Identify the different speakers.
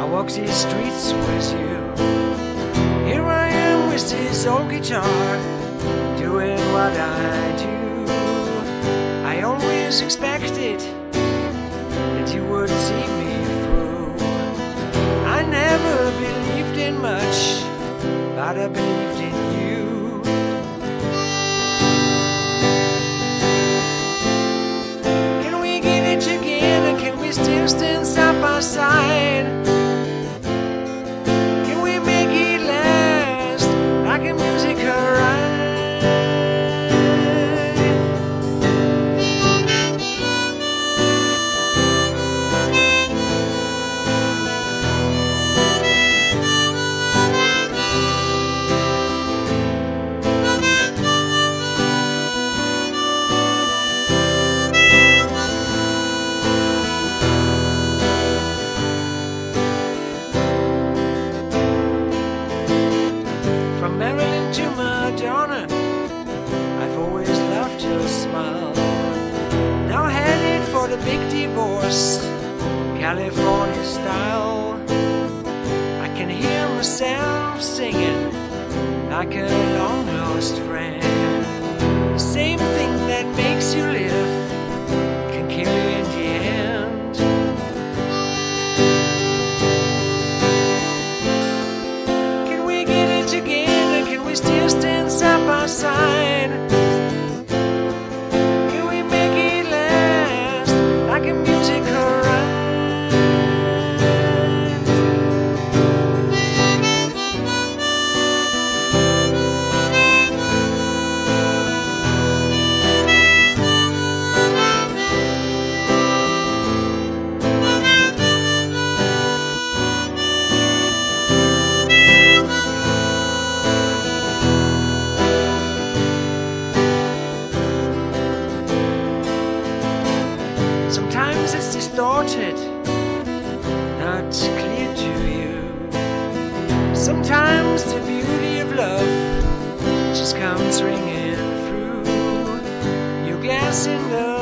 Speaker 1: walk these streets with you. Here I am with this old guitar, doing what I do. I always expected that you would see me through. I never believed in much, but I believed in you. Can we get it together? Can we still stand side by side? Can we make it last like a musical ride? I've always loved your smile. Now headed for the big divorce, California style. I can hear myself singing like a long lost friend. The same thing that makes you live can kill you in the end. Can we get it together? Can we still stand side by side? Can we make it last like a musical ride? Sometimes it's distorted, not clear to you. Sometimes the beauty of love just comes ringing through. Your glass in the